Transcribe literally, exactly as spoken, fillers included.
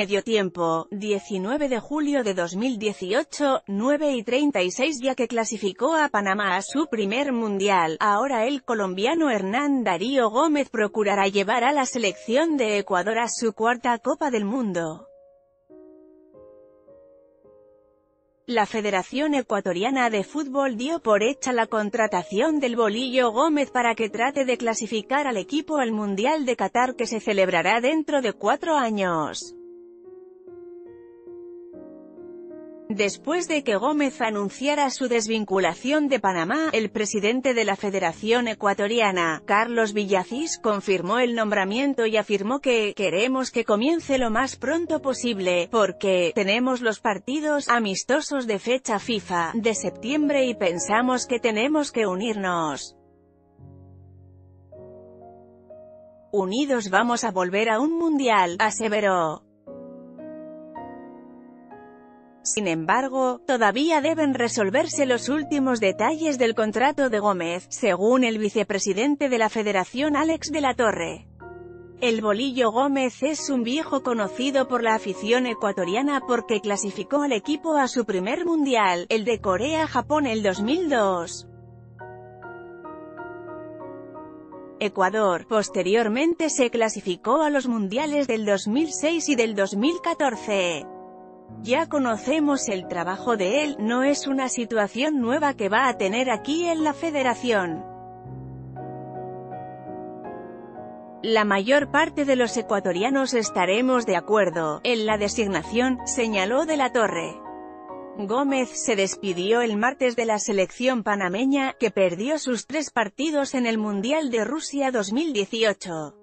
Medio tiempo, diecinueve de julio de dos mil dieciocho, nueve y treinta y seis, ya que clasificó a Panamá a su primer mundial. Ahora el colombiano Hernán Darío Gómez procurará llevar a la selección de Ecuador a su cuarta Copa del Mundo. La Federación Ecuatoriana de Fútbol dio por hecha la contratación del Bolillo Gómez para que trate de clasificar al equipo al Mundial de Qatar, que se celebrará dentro de cuatro años. Después de que Gómez anunciara su desvinculación de Panamá, el presidente de la Federación Ecuatoriana, Carlos Villacís, confirmó el nombramiento y afirmó que «queremos que comience lo más pronto posible, porque tenemos los partidos amistosos de fecha FIFA de septiembre y pensamos que tenemos que unirnos. Unidos vamos a volver a un mundial», aseveró. Sin embargo, todavía deben resolverse los últimos detalles del contrato de Gómez, según el vicepresidente de la Federación Alex de la Torre. El Bolillo Gómez es un viejo conocido por la afición ecuatoriana porque clasificó al equipo a su primer mundial, el de Corea-Japón el dos mil dos. Ecuador, posteriormente se clasificó a los mundiales del dos mil seis y del dos mil catorce. Ya conocemos el trabajo de él, no es una situación nueva que va a tener aquí en la federación. La mayor parte de los ecuatorianos estaremos de acuerdo en la designación, señaló de la Torre. Gómez se despidió el martes de la selección panameña, que perdió sus tres partidos en el Mundial de Rusia dos mil dieciocho.